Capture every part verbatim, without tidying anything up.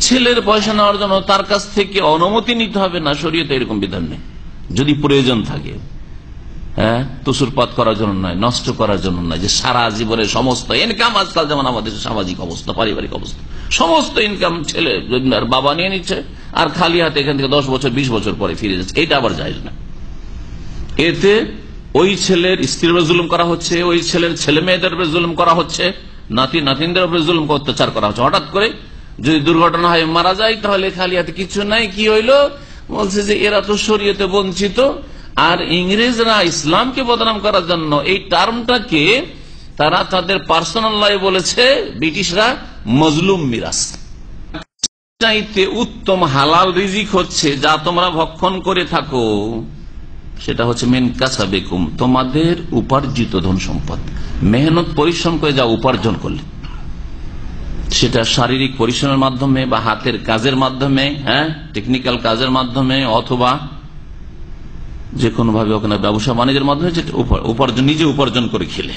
ছেলের পয়সা নেওয়ার জন্য তার কাছ থেকে অনুমতি নিতে হবে না, শরীয়তে এরকম বিধান নেই। যদি প্রয়োজন থাকে, হ্যাঁ, তুসুরপাত করার জন্য নয়, নষ্ট করার জন্য নয়, যে সারা জীবনের সমস্ত ইনকাম, আজকাল যেমন আমাদের সামাজিক অবস্থা, পারিবারিক অবস্থা, সমস্ত ইনকাম ছেলে বাবা নিয়ে নিচ্ছে আর খালি হাতে এখান থেকে দশ বছর বিশ বছর পরে ফিরে যাচ্ছে, এটা আবার জায়েজ না। এতে ওই ছেলের স্ত্রীর উপরে জুলুম করা হচ্ছে, ওই ছেলের ছেলে মেয়েদের উপরে জুলুম করা হচ্ছে, নাতি নাতিনদের উপরে জুলুম অত্যাচার করা হচ্ছে। হঠাৎ করে যদি দুর্ঘটনা হয়, মারা যায়, তাহলে খালি হাতে কিছু নাই, কি হইলো? বলছে যে এরা তো শরীয়তে বঞ্চিত। আর ইংরেজরা ইসলামকে বদনাম করার জন্য এই টার্মটাকে তারা তাদের পার্সোনাল লাই বলেছে, ব্রিটিশরা মজলুম মিরাস। চাইতে উত্তম হালাল রিজিক হচ্ছে যা তোমরা ভক্ষণ করে থাকো, সেটা হচ্ছে মিন কাসাবিকুম, তোমাদের উপার্জিত ধন সম্পদ, মেহনত পরিশ্রম করে যা উপার্জন করলে, সেটা শারীরিক পরিশ্রমের মাধ্যমে বা হাতের কাজের মাধ্যমে, হ্যাঁ, টেকনিক্যাল কাজের মাধ্যমে, অথবা যে কোনো ভাবে ওখানে ব্যবসা বাণিজ্যের মাধ্যমে যেটা উপার্জন, নিজে উপার্জন করে খেলে।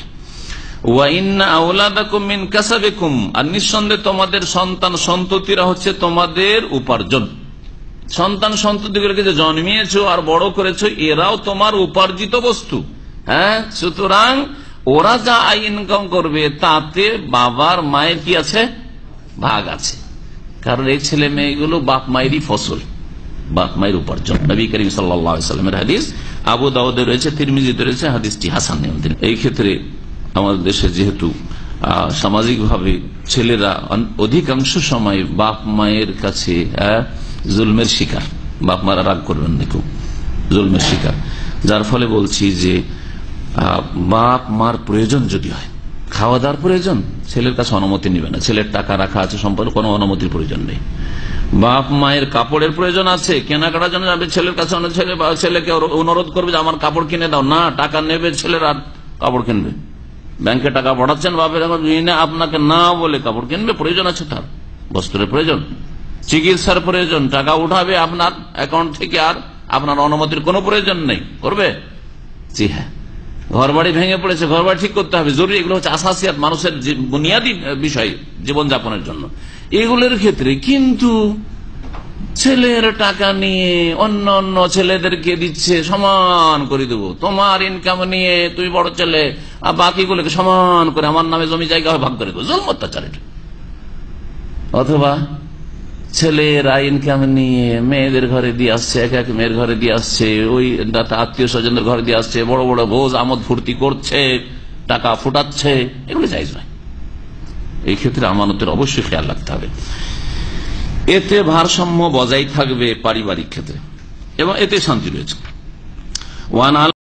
আর নিঃসন্দেহে তোমাদের সন্তান সন্ততিরা হচ্ছে তোমাদের উপার্জন। সন্তান সন্ততিগুলোকে যে জন্মিয়েছো আর বড় করেছো, এরাও তোমার উপার্জিত বস্তু। হ্যাঁ, সুতরাং ওরা যা আয় ইনকাম করবে তাতে বাবার মায়ের কি আছে? ভাগ আছে। কারণ এই ছেলে মেয়েগুলো বাপ মায়েরই ফসল, বাপ মায়ের উপার্জন। নবী করিম সাল্লাল্লাহু আলাইহি ওয়াসাল্লামের হাদিস, আবু দাউদে রয়েছে, তিরমিজিতে রয়েছে, হাদিসটি হাসান। এই ক্ষেত্রে আমাদের দেশে যেহেতু সামাজিক ভাবে ছেলেরা অধিকাংশ সময় বাপ মায়ের কাছে জুলমের শিকার, বাপ মারা রাগ করবেন না, খুব জুলমের শিকার, যার ফলে বলছি যে বাপ মার প্রয়োজন যদি হয়, খাওয়া দাওয়ার প্রয়োজন, ছেলের কাছে অনুমতি নিবে না। ছেলের টাকা রাখা আছে সম্পর্কে কোনো অনুমতির প্রয়োজন নেই। বাপ মায়ের কাপড়ের প্রয়োজন আছে, কেনাকাটার জন্য যাবে ছেলের কাছে, ছেলে ছেলেকে অনুরোধ করবে যে আমার কাপড় কিনে দাও, না, টাকা নেবে ছেলের আর কাপড় কিনবে। ব্যাংকে টাকা পাঠাচ্ছেন, বাপের আপনাকে না বলে কাপড় কিনবে, প্রয়োজন আছে তার, বস্ত্রের প্রয়োজন, চিকিৎসার প্রয়োজন, টাকা উঠাবে আপনার অ্যাকাউন্ট থেকে, আর আপনার অনুমতির কোনো প্রয়োজন নেই, করবে? জি হ্যাঁ। ঘর বাড়ি ভেঙে পড়েছে, ঘর বাড়ি ঠিক করতে হবে, জরুরি। এগুলো হচ্ছে আসাসিয়াত, মানুষের বুনিয়াদী বিষয় জীবনযাপনের জন্য, এগুলোর ক্ষেত্রে। কিন্তু ছেলের টাকা নিয়ে অন্য অন্য ছেলেদেরকে দিচ্ছে, সমান করে দেবো, তোমার ইনকাম নিয়ে তুমি বড় ছেলে, আর বাকিগুলোকে সমান করে আমার নামে জমি জায়গা ভাগ করে দেবো, জুলম অত্যাচার এটা। অথবা ছেলেরা ইনকাম নিয়ে মেয়েদের ঘরে দিয়ে আসছে, এক এক মেয়ের ঘরে দিয়ে আসছে, ওই আত্মীয় স্বজনদের ঘরে দিয়ে আসছে, বড় বড় ভোজ আমোদ ফুর্তি করছে, টাকা ফুটাচ্ছে, এগুলো জায়েজ নয়। এই ক্ষেত্রে আমানতের অবশ্যই খেয়াল রাখতে হবে। এতে ভারসাম্য বজায় থাকবে পারিবারিক ক্ষেত্রে, এবং এতে শান্তি রয়েছে। ওয়ান